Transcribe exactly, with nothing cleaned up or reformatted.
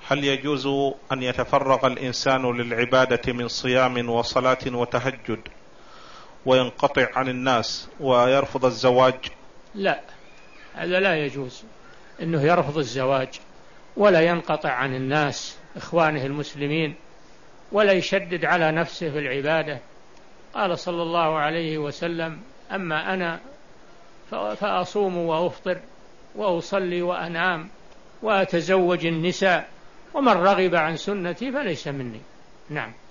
هل يجوز أن يتفرغ الإنسان للعبادة من صيام وصلاة وتهجد وينقطع عن الناس ويرفض الزواج؟ لا، هذا لا يجوز، إنه يرفض الزواج ولا ينقطع عن الناس إخوانه المسلمين ولا يشدد على نفسه في العبادة. قال صلى الله عليه وسلم: أما أنا فأصوم وأفطر وأصلي وأنام وأتزوج النساء، ومن رغب عن سنتي فليس مني. نعم.